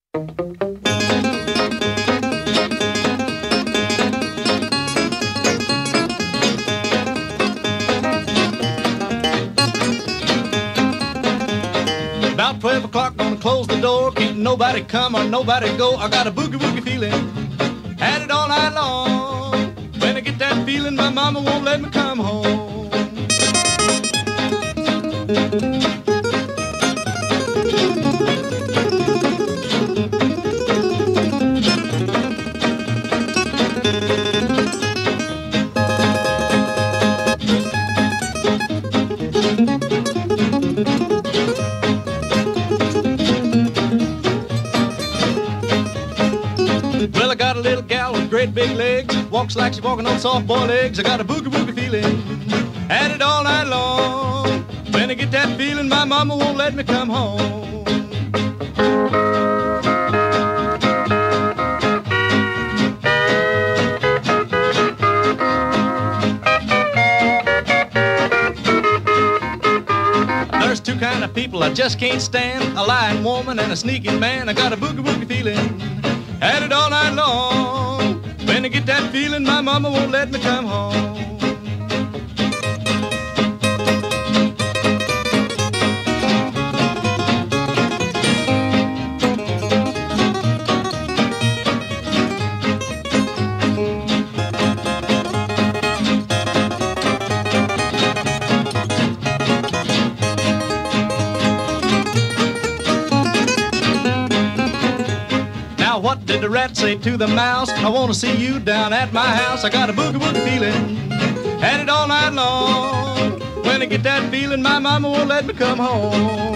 About 12 o'clock, gonna close the door. Can't nobody come or nobody go. I got a boogie-woogie feeling, had it all night long. When I get that feeling, my mama won't let me come home. Well, I got a little gal with great big legs, walks like she's walking on soft boiled eggs. I got a boogie-woogie feeling, had it all night long. When I get that feeling, my mama won't let me come home. There's two kind of people I just can't stand, a lying woman and a sneaking man. I got a boogie-woogie feeling, had it all night long. When I get that feeling, my mama won't let me come home. What did the rat say to the mouse? I want to see you down at my house. I got a boogie-woogie feeling, had it all night long. When I get that feeling, my mama won't let me come home.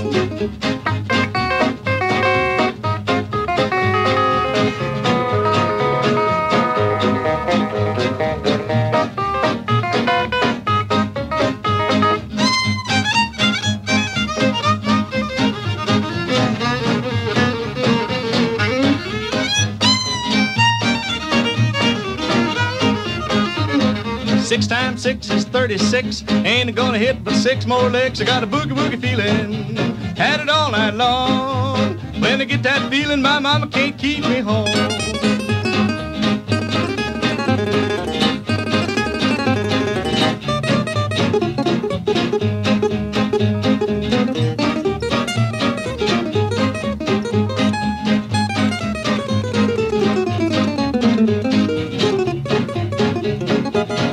Six times six is 36. Ain't gonna hit but 6 more licks. I got a boogie-woogie feeling, had it all night long. When I get that feeling, my mama can't keep me home.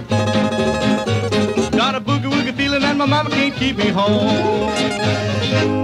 Got a boogie-woogie feeling and my mama can't keep me home.